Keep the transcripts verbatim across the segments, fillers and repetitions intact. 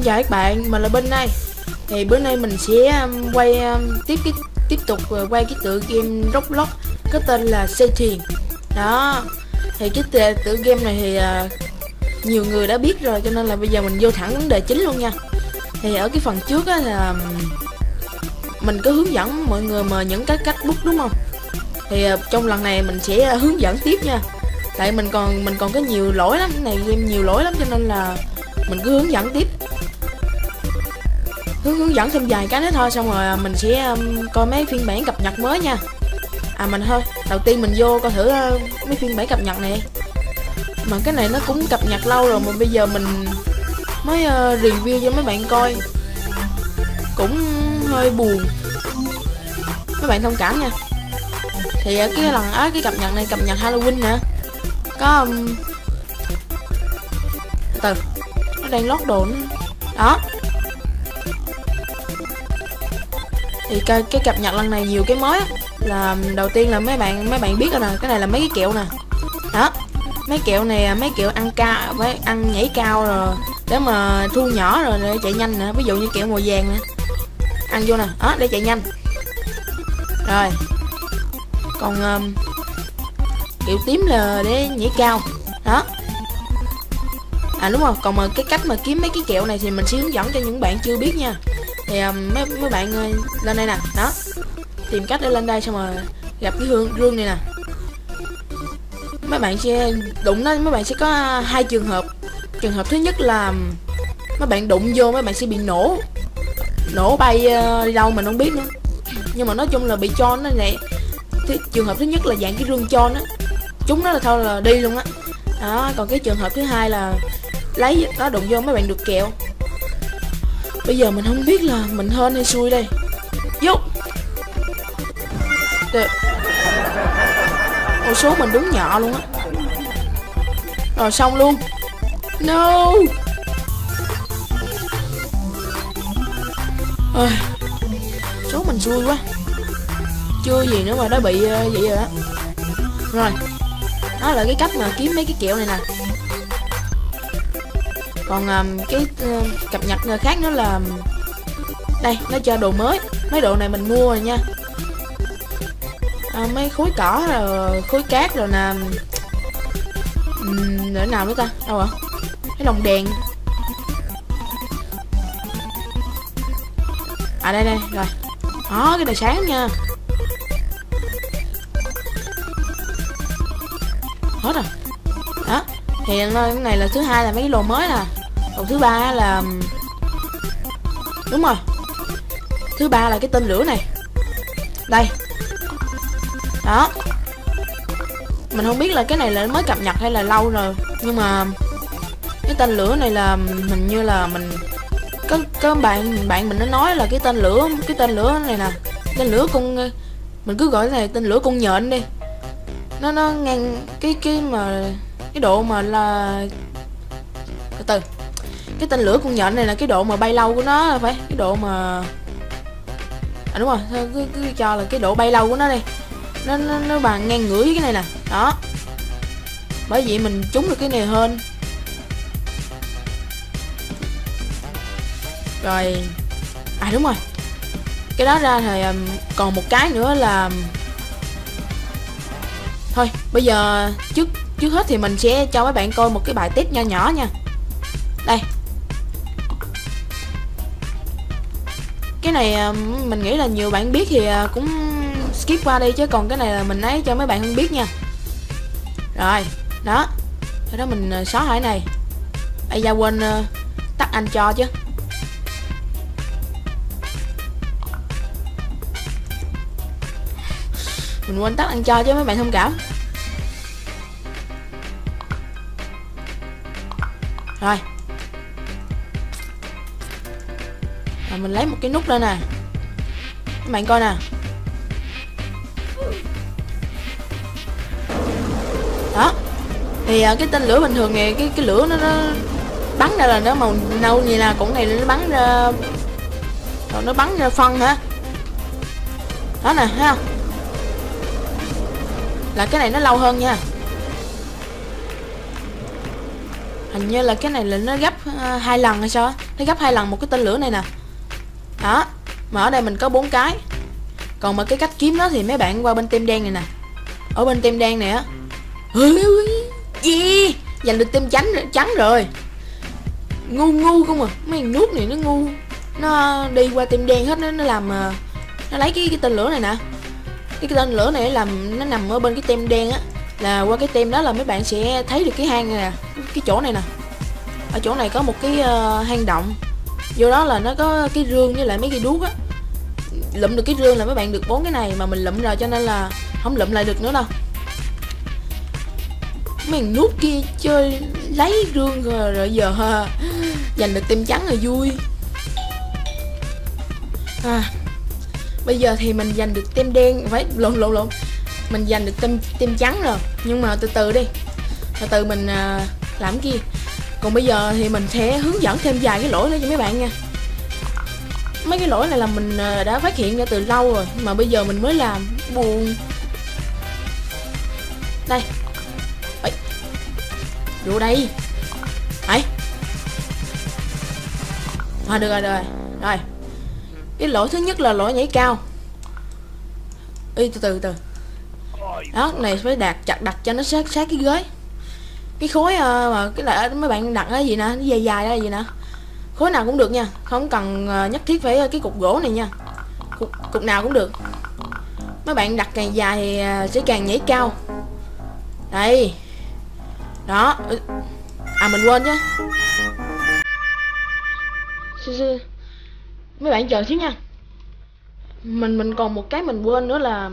chào các bạn, mình là Binh đây. Thì bữa nay mình sẽ um, quay um, tiếp cái tiếp tục uh, quay cái tựa game Roblox có tên là Xây Thuyền. Đó. Thì cái tựa, tựa game này thì uh, nhiều người đã biết rồi, cho nên là bây giờ mình vô thẳng vấn đề chính luôn nha. Thì ở cái phần trước á là um, mình có hướng dẫn mọi người mà những cái cách book đúng không? Thì uh, trong lần này mình sẽ uh, hướng dẫn tiếp nha. Tại mình còn mình còn có nhiều lỗi lắm, cái này game nhiều lỗi lắm, cho nên là mình cứ hướng dẫn tiếp, hướng hướng dẫn thêm vài cái nữa thôi, xong rồi mình sẽ um, coi mấy phiên bản cập nhật mới nha. À mình thôi, đầu tiên mình vô coi thử uh, mấy phiên bản cập nhật này. Mà cái này nó cũng cập nhật lâu rồi mà bây giờ mình mới uh, review cho mấy bạn coi, cũng hơi buồn, mấy bạn thông cảm nha. Thì uh, cái lần á cái cập nhật này cập nhật Halloween nè, có um, từ nó đang lót đồ nữa. Đó. Thì cái, cái cập nhật lần này nhiều cái mới á. Là đầu tiên là mấy bạn mấy bạn biết rồi nè, cái này là mấy cái kẹo nè. Đó. Mấy kẹo này mấy kẹo ăn cao, với ăn nhảy cao rồi để mà thu nhỏ rồi để chạy nhanh nè, ví dụ như kẹo màu vàng nè. Ăn vô nè, đó để chạy nhanh. Rồi. Còn um, kẹo tím là để nhảy cao. Đó. À đúng rồi, còn mà cái cách mà kiếm mấy cái kẹo này thì mình sẽ hướng dẫn cho những bạn chưa biết nha. Thì um, mấy mấy bạn uh, lên đây nè, đó. Tìm cách để lên đây xong rồi gặp cái hương rương này nè. Mấy bạn sẽ đụng nó, mấy bạn sẽ có hai trường hợp. Trường hợp thứ nhất là mấy bạn đụng vô mấy bạn sẽ bị nổ. Nổ bay uh, đi đâu mình không biết nữa. Nhưng mà nói chung là bị cho nó này. Thứ, trường hợp thứ nhất là dạng cái rương cho nó. Chúng nó là thôi là đi luôn á. Đó, còn cái trường hợp thứ hai là lấy nó đụng vô mấy bạn được kẹo. Bây giờ mình không biết là mình hên hay xui đây. Vô. Ôi số mình đúng nhỏ luôn á. Rồi xong luôn. No. Ôi, số mình xui quá. Chưa gì nữa mà đã bị uh, vậy rồi đó. Rồi. Đó là cái cách mà kiếm mấy cái kẹo này nè. Còn um, cái uh, cập nhật khác nữa là đây, nó cho đồ mới. Mấy đồ này mình mua rồi nha. À, mấy khối cỏ rồi khối cát rồi nè. Uhm, để nào nữa ta? Đâu ạ? Cái lồng đèn. À đây đây, rồi. Đó, cái này sáng nha. Hết rồi. Đó. Thì cái này là thứ hai là mấy cái đồ mới nè. Còn thứ ba là đúng rồi. Thứ ba là cái tên lửa này. Đây. Đó. Mình không biết là cái này là mới cập nhật hay là lâu rồi, nhưng mà cái tên lửa này là hình như là mình có có bạn bạn mình nó nói là cái tên lửa cái tên lửa này nè, tên lửa con, mình cứ gọi cái này tên lửa con nhện đi. Nó nó ngang cái cái mà cái độ mà là từ từ cái tên lửa con nhện này là cái độ mà bay lâu của nó, phải cái độ mà à đúng rồi, cứ, cứ cho là cái độ bay lâu của nó đi, nó nó, nó bằng ngang ngửa với cái này nè. Đó, bởi vậy mình trúng được cái này hơn. Rồi à đúng rồi, cái đó ra thì um, còn một cái nữa là thôi bây giờ trước trước hết thì mình sẽ cho mấy bạn coi một cái bài test nho nhỏ nha. Đây, cái này mình nghĩ là nhiều bạn biết thì cũng skip qua đi, chứ còn cái này là mình ấy cho mấy bạn không biết nha. Rồi đó, cái đó mình xóa hỏi này. Ây da, quên uh, tắt anh cho chứ. Mình quên tắt anh cho chứ mấy bạn thông cảm. Rồi. Rồi mình lấy một cái nút lên nè. Các bạn coi nè. Đó. Thì cái tên lửa bình thường này cái cái lửa nó, nó bắn ra là nó màu nâu như là cũng này nó bắn ra, rồi nó bắn ra phân hả? Đó nè, thấy không? Là cái này nó lâu hơn nha. Hình như là cái này là nó gấp uh, hai lần hay sao á. nó gấp hai lần một cái tên lửa này nè. Đó, mà ở đây mình có bốn cái. Còn mà cái cách kiếm nó thì mấy bạn qua bên tem đen này nè. Ở bên tem đen này á, yeah, giành được tem trắng trắng rồi. Ngu ngu không à, mấy thằng nút này nó ngu, nó đi qua tem đen hết. Nó nó làm nó lấy cái, cái tên lửa này nè. Cái, cái tên lửa này làm nó nằm ở bên cái tem đen á, là qua cái tem đó là mấy bạn sẽ thấy được cái hang này nè, cái chỗ này nè. Ở chỗ này có một cái uh, hang động, vô đó là nó có cái rương với lại mấy cái đuốc á. Lụm được cái rương là mấy bạn được bốn cái này, mà mình lụm rồi cho nên là không lụm lại được nữa đâu. Mấy thằng nút kia chơi lấy rương rồi, rồi giờ ha, giành được tem trắng rồi vui. À, bây giờ thì mình giành được tem đen, phải lộn lộn lộn mình giành được tem tem trắng rồi, nhưng mà từ từ đi, từ từ mình uh, làm kia. Còn bây giờ thì mình sẽ hướng dẫn thêm vài cái lỗi nữa cho mấy bạn nha. Mấy cái lỗi này là mình uh, đã phát hiện ra từ lâu rồi, mà bây giờ mình mới làm, buồn. Đây, ấy, vô đây, ấy, à, được rồi, được rồi, rồi. Cái lỗi thứ nhất là lỗi nhảy cao. Ê, từ từ từ. Đó, này phải đặt chặt đặt cho nó sát sát cái ghế. Cái khối uh, mà cái là mấy bạn đặt cái gì nè, nó dài dài ra gì nè. Khối nào cũng được nha, không cần uh, nhất thiết phải cái cục gỗ này nha. Cục, cục nào cũng được. Mấy bạn đặt càng dài thì uh, sẽ càng nhảy cao. Đây. Đó. À mình quên chứ. Mấy bạn chờ xíu nha. Mình mình còn một cái mình quên nữa là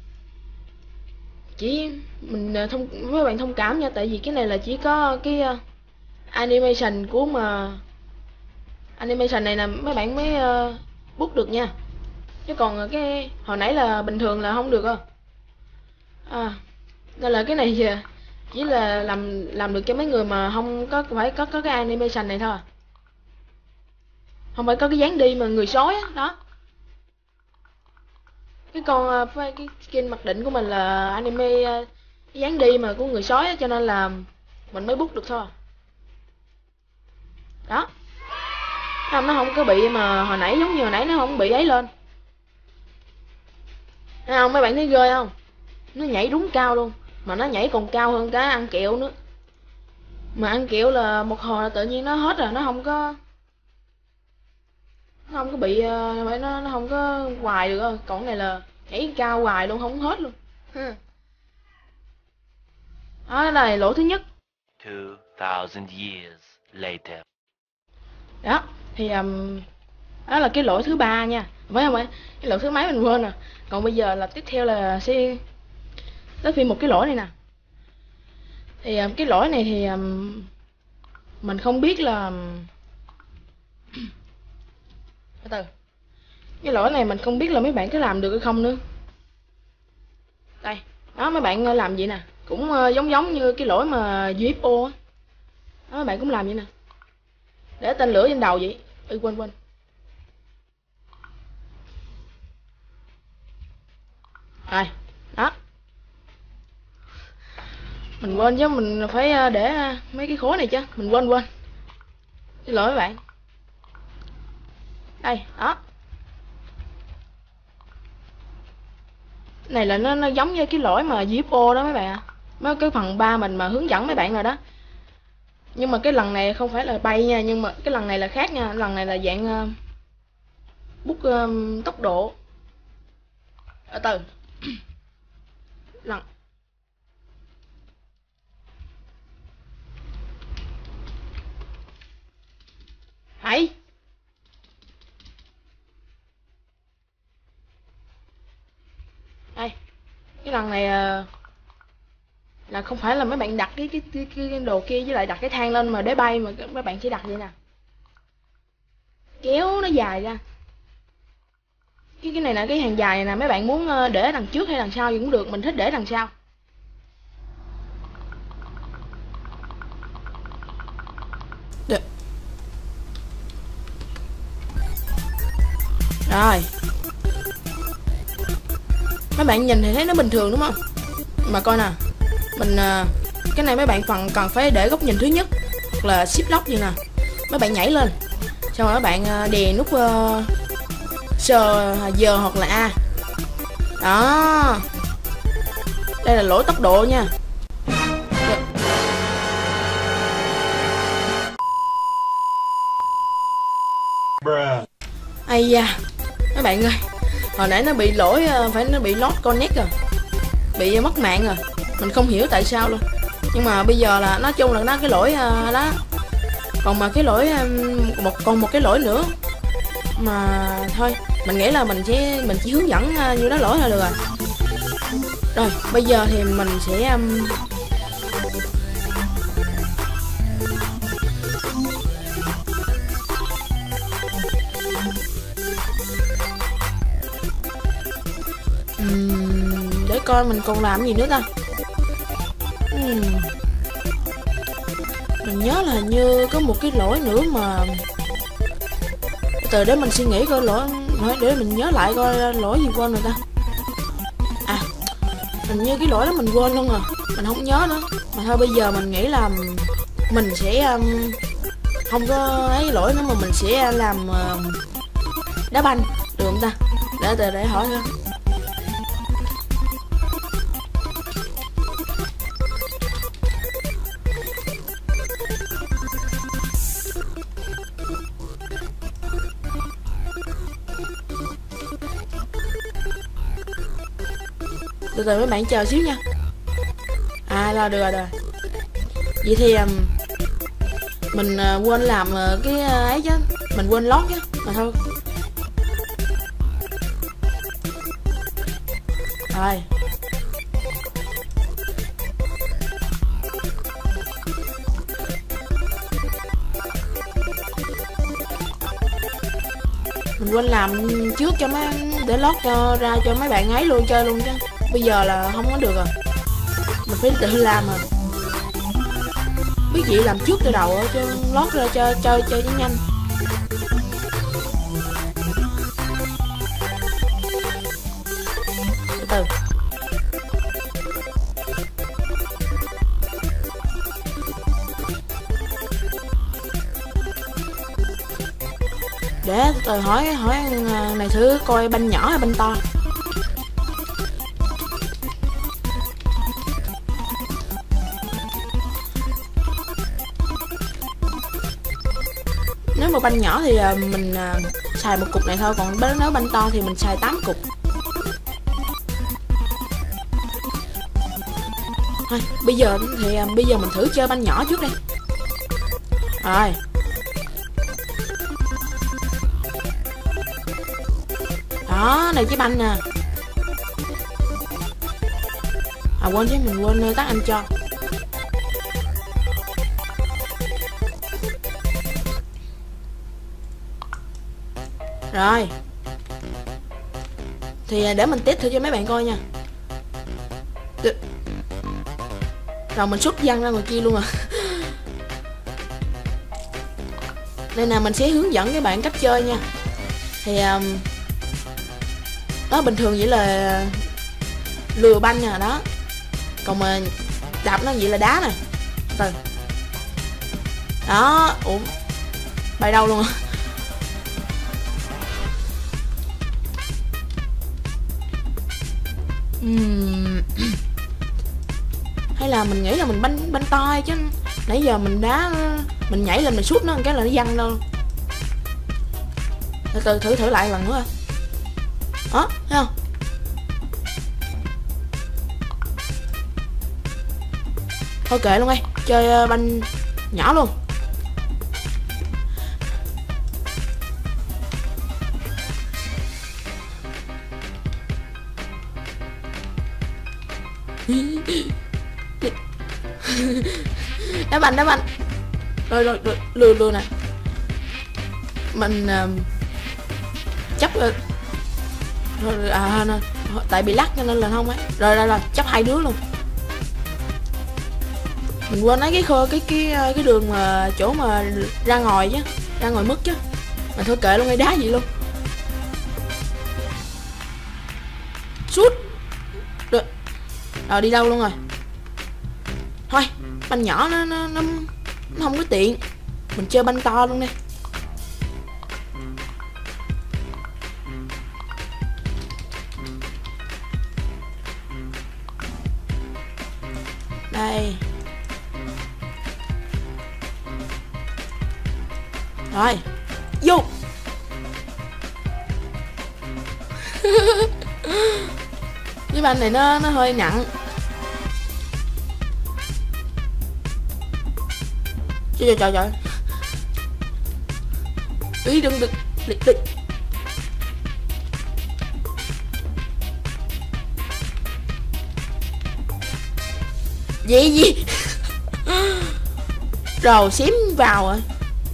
chỉ mình thông mấy bạn thông cảm nha, tại vì cái này là chỉ có cái uh, animation của mà animation này là mấy bạn mới uh, bút được nha, chứ còn cái hồi nãy là bình thường là không được đâu. À, nên là cái này chỉ là làm làm được cho mấy người mà không có phải có có cái animation này thôi, không phải có cái dáng đi mà người sói á. Đó, cái con cái skin mặc định của mình là anime cái dáng đi mà của người sói á, cho nên là mình mới bút được thôi. Đó, không, nó không có bị mà hồi nãy giống như hồi nãy nó không bị ấy lên. Thấy không, mấy bạn thấy ghê không? Nó nhảy đúng cao luôn, mà nó nhảy còn cao hơn cái ăn kẹo nữa. Mà ăn kẹo là một hồi là tự nhiên nó hết rồi, nó không có nó không có bị uh, nó nó không có hoài được đâu. Còn này là nhảy cao hoài luôn, không hết luôn. Đó là lỗi thứ nhất. two thousand years later. Đó thì um, đó là cái lỗi thứ ba nha, phải không ạ? Cái lỗi thứ mấy mình quên rồi. Còn bây giờ là tiếp theo là sẽ tới phiên một cái lỗi này nè. Thì um, cái lỗi này thì um, mình không biết là từ từ cái lỗi này mình không biết là mấy bạn có làm được hay không nữa. Đây, đó mấy bạn làm vậy nè, cũng uh, giống giống như cái lỗi mà u ép o á. Đó, mấy bạn cũng làm vậy nè, để tên lửa trên đầu vậy. Ừ, quên quên. Rồi, đó. Mình quên chứ, mình phải để mấy cái khối này chứ, mình quên quên. Xin lỗi mấy bạn. Đây, đó. Này là nó nó giống như cái lỗi mà u ép o đó mấy bạn ạ. Mấy cái phần ba mình mà hướng dẫn mấy bạn rồi đó. Nhưng mà cái lần này không phải là bay nha, nhưng mà cái lần này là khác nha, lần này là dạng uh, bút uh, tốc độ. Ở từ lần hãy đây, cái lần này uh, là không phải là mấy bạn đặt cái cái, cái cái đồ kia với lại đặt cái thang lên mà để bay, mà mấy bạn chỉ đặt vậy nè, kéo nó dài ra. Cái cái này là cái hàng dài này nè, mấy bạn muốn để đằng trước hay đằng sau gì cũng được, mình thích để đằng sau. Được. Rồi. Mấy bạn nhìn thì thấy nó bình thường đúng không? Mà coi nè, mình cái này mấy bạn phần cần phải để góc nhìn thứ nhất hoặc là shift lock gì nè. Mấy bạn nhảy lên, Xong rồi các bạn đè nút uh, sờ giờ hoặc là A. Đó. Đây là lỗi tốc độ nha. Ây da, các bạn ơi, hồi nãy nó bị lỗi, phải nó bị lost connect rồi, bị mất mạng rồi, mình không hiểu tại sao luôn. Nhưng mà bây giờ là nói chung là nó cái lỗi đó. Còn mà cái lỗi một còn một cái lỗi nữa mà thôi, mình nghĩ là mình sẽ mình chỉ hướng dẫn như đó lỗi là được rồi. Rồi bây giờ thì mình sẽ um, uhm, để coi mình còn làm gì nữa ta. uhm. Mình nhớ là hình như có một cái lỗi nữa mà, từ để mình suy nghĩ coi lỗi, để mình nhớ lại coi lỗi gì quên rồi ta. À, hình như cái lỗi đó mình quên luôn rồi, mình không nhớ nữa. Mà thôi bây giờ mình nghĩ là mình sẽ um, không có ấy lỗi nữa, mà mình sẽ làm uh, đá banh được không ta? Để để, để hỏi thôi. Từ từ mấy bạn chờ xíu nha. À là được rồi, được rồi. Vậy thì um, mình uh, quên làm uh, cái uh, ấy chứ, mình quên lót chứ. Mà thôi. Rồi. Mình quên làm trước cho mấy, để lót cho ra cho mấy bạn ấy luôn chơi luôn chứ. Bây giờ là không có được rồi, mình phải tự làm rồi. Biết gì làm trước từ đầu chứ lót ra cho chơi chơi cho nhanh. Từ từ. Để từ hỏi hỏi này thử coi banh nhỏ hay banh to. Nếu mà banh nhỏ thì mình xài một cục này thôi, còn nếu banh to thì mình xài tám cục. Thôi bây giờ thì bây giờ mình thử chơi banh nhỏ trước đi. Rồi. Đó, này cái banh nè. À quên chứ, mình quên tắt anh cho. Rồi. Thì để mình test thử cho mấy bạn coi nha. Rồi mình xuất văng ra ngoài kia luôn à. Đây nè, mình sẽ hướng dẫn các bạn cách chơi nha. Thì um, đó, bình thường vậy là lừa banh nè đó. Còn mà đạp nó vậy là đá nè. Từ. Đó, ủa bay đâu luôn à. uhm. Hay là mình nghĩ là mình banh banh to chứ nãy giờ mình đá, mình nhảy lên mình sút nó cái là nó văng đâu. Từ từ thử thử lại lần nữa. Đó, thấy không? Thôi kệ luôn đi, chơi banh nhỏ luôn. Đá banh, đá banh. Rồi rồi, rồi lừa lừa nè. Mình uh, chấp uh, rồi, à, à, tại bị lắc cho nên là không ấy. Rồi rồi rồi, chấp hai đứa luôn. Mình quên lấy cái khơ cái cái cái đường mà chỗ mà ra ngoài chứ, ra ngoài mất chứ. Mà thôi kệ luôn, ngay đá gì luôn. Sút. Rồi. Rồi đi đâu luôn rồi. Thôi, banh nhỏ nó nó nó, nó không có tiện. Mình chơi banh to luôn đi. Đây. Rồi. Vô. Cái banh này nó nó hơi nặng. Trời trời trời. Ý đừng đừng đừng, đừng. Gì gì. Rồi xém vào rồi.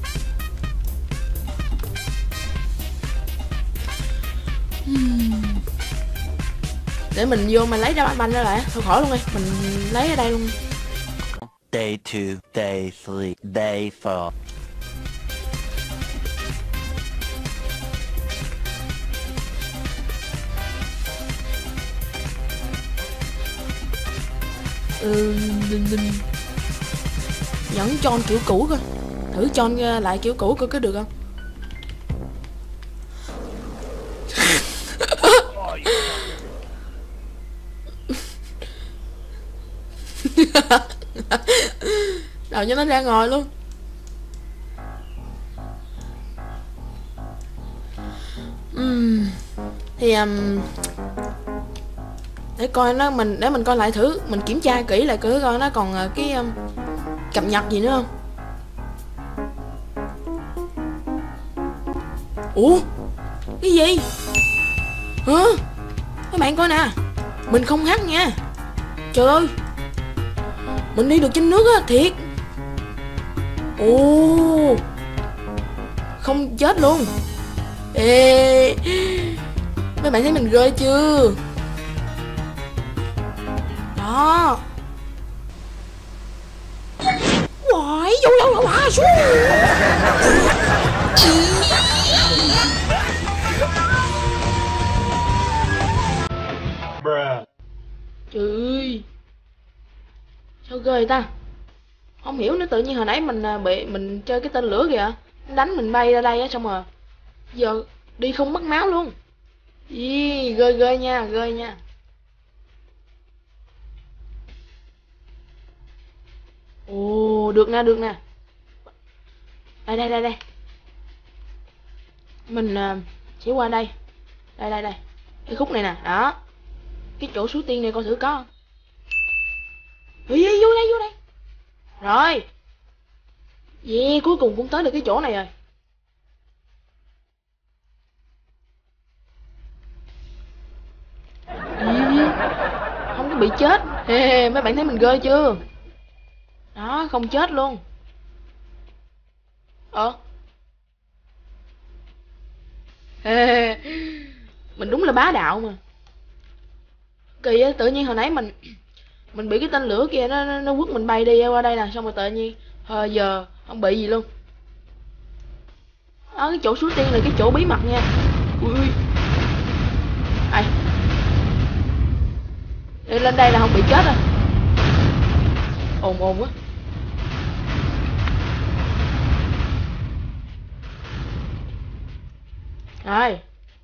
Để mình vô mình lấy ra banh ra lại. Thôi khỏi luôn đi. Mình lấy ở đây luôn. Day two, day three, day four. Ừ, đinh, đinh. Vẫn tròn kiểu cũ coi. Thử tròn lại kiểu cũ coi có được không. Đầu cho nó ra ngồi luôn. uhm. Thì um, để coi nó mình để mình coi lại thử, mình kiểm tra kỹ lại cứ coi nó còn uh, cái um, cập nhật gì nữa không. Ủa cái gì hả? Các bạn coi nè, mình không hack nha. Trời ơi, mình đi được trên nước á, thiệt. Ồ, không chết luôn. Ê, mấy bạn thấy mình ghê chưa? Đó. Quải vô đâu đâu hả xuống. Trời ơi, sao ghê vậy ta? Không hiểu nữa, tự nhiên hồi nãy mình bị mình chơi cái tên lửa kìa, đánh mình bay ra đây á, xong rồi giờ đi không mất máu luôn. Ý, ghê ghê nha, ghê nha. Ồ, được nè, được nè. Đây đây đây đây. Mình uh, sẽ qua đây. Đây đây đây. Cái khúc này nè, đó. Cái chỗ số tiên này coi thử có không. Ê, vô đây, vô đây. Rồi. Yeah, cuối cùng cũng tới được cái chỗ này rồi. Yeah. Không có bị chết. Hey, mấy bạn thấy mình ghê chưa? Đó, không chết luôn. Ờ. Hey, mình đúng là bá đạo mà. Kỳ á, tự nhiên hồi nãy mình mình bị cái tên lửa kia nó nó, nó quất mình bay đi qua đây nè, xong rồi tự nhiên à, giờ không bị gì luôn. Đó, cái chỗ suối tiên là cái chỗ bí mật nha. Ui ui. Ai. Đi lên đây là không bị chết à. Ồn ồn quá. Rồi.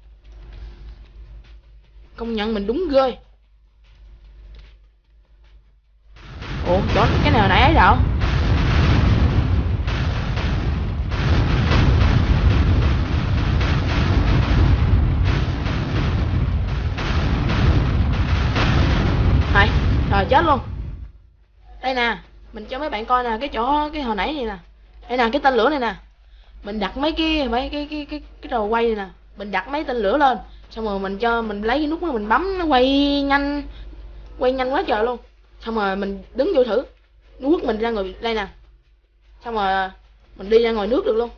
Công nhận mình đúng ghê. Ủa, chỗ cái này hồi nãy ấy đâu? Rồi, rồi chết luôn. Đây nè, mình cho mấy bạn coi nè, cái chỗ cái hồi nãy này nè. Đây nè, cái tên lửa này nè. Mình đặt mấy cái mấy cái cái cái cái đầu quay này nè, mình đặt mấy tên lửa lên, xong rồi mình cho mình lấy cái nút đó mình bấm nó quay nhanh, quay nhanh quá trời luôn. Xong rồi mình đứng vô thử, nó quất mình ra ngoài đây nè, xong rồi mình đi ra ngoài nước được luôn.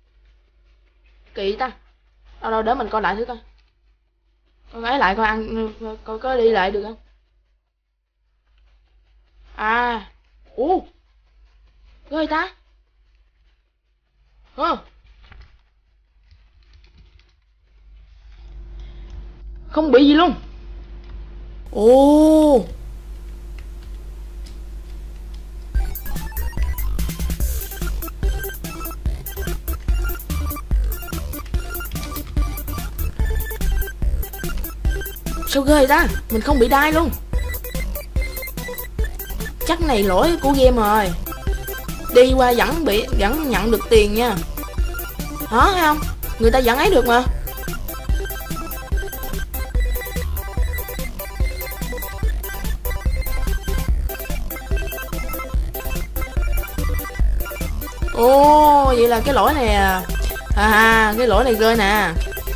Kỳ ta. Đâu đâu để mình coi lại thử coi, coi ấy lại coi ăn coi có đi lại được không. À, ủa, ghê ta. Hả? Không bị gì luôn. Ồ. Sao ghê ta, mình không bị đai luôn. chắc này lỗi của game rồi. Đi qua vẫn bị vẫn nhận được tiền nha. Đó thấy không, người ta vẫn ấy được mà. Ồ, vậy là cái lỗi này à, à cái lỗi này rơi nè.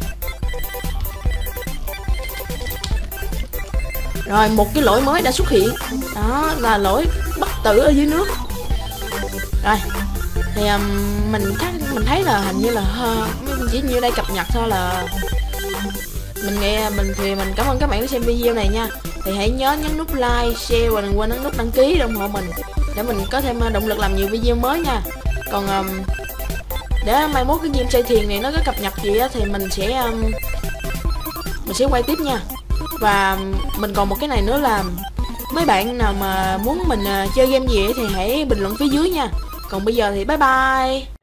Rồi một cái lỗi mới đã xuất hiện, đó là lỗi bất tử ở dưới nước. Rồi thì um, mình thấy mình thấy là hình như là uh, chỉ như đây cập nhật thôi là mình nghe mình thì mình cảm ơn các bạn đã xem video này nha. Thì hãy nhớ nhấn nút like, share và đừng quên nhấn nút đăng ký để ủng hộ mình để mình có thêm động lực làm nhiều video mới nha. Còn um, để mai mốt cái game xây thuyền này nó có cập nhật gì á thì mình sẽ um, mình sẽ quay tiếp nha. Và mình còn một cái này nữa là mấy bạn nào mà muốn mình uh, chơi game gì ấy thì hãy bình luận phía dưới nha. Còn bây giờ thì bye bye.